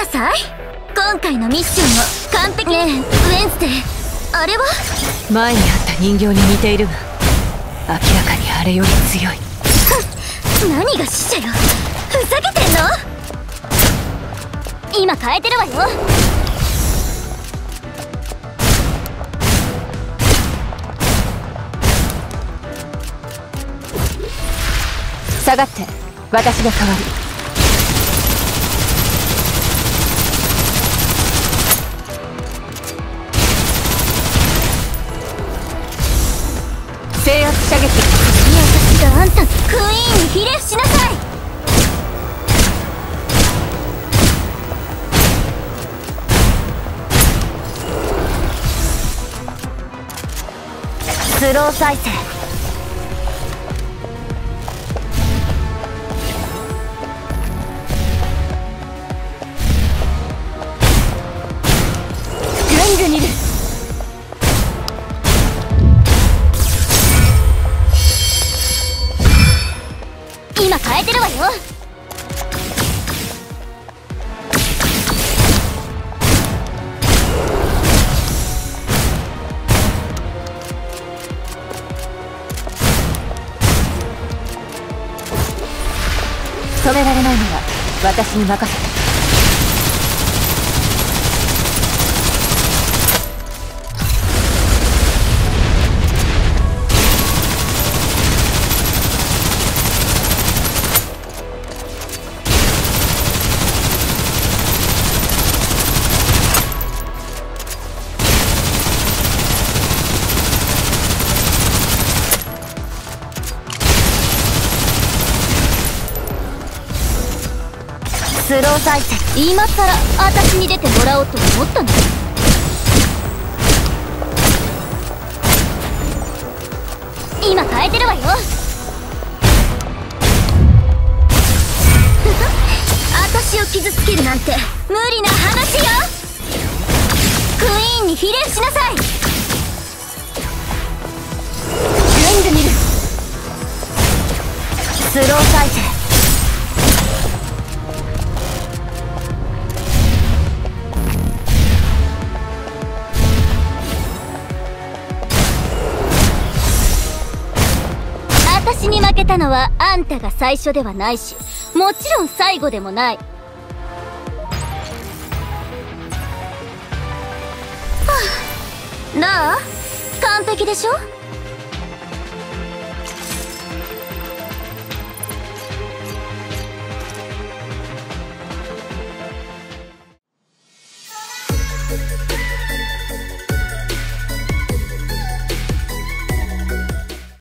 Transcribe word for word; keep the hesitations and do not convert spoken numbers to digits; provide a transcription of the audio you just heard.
なさい。今回のミッションも完璧ね。えウェンズデー、あれは前にあった人形に似ているが、明らかにあれより強い。 何が死者よ、ふざけてんの。今変えてるわよ。 下がって、私が代わる。制圧射撃。 私があんたのクイーンにひれ伏しなさい。スロー再生。 レングにる。 今変えてるわよ。 止められないのは私に任せて。 スロー再生。今さら私に出てもらおうと思ったの。今変えてるわよ。私を傷つけるなんて無理な話よ。クイーンにひれ伏しなさい。レング見る。スロー再生。私に負けたのはあんたが最初ではないし、もちろん最後でもない。はあ、なあ、完璧でしょ。 you